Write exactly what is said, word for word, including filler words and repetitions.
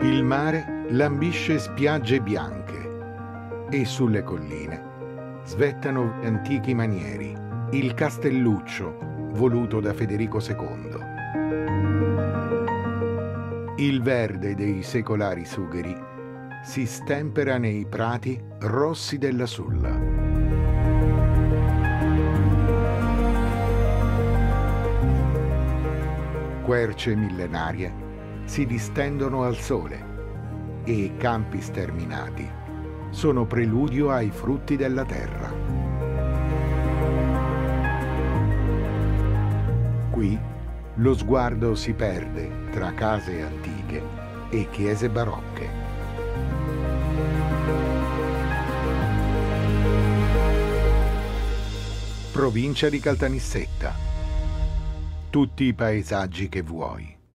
Il mare lambisce spiagge bianche e sulle colline svettano antichi manieri, il castelluccio voluto da Federico secondo. Il verde dei secolari sugheri si stempera nei prati rossi della Sulla. Querce millenarie si distendono al sole e campi sterminati sono preludio ai frutti della terra. Qui lo sguardo si perde tra case antiche e chiese barocche. Provincia di Caltanissetta. Tutti i paesaggi che vuoi.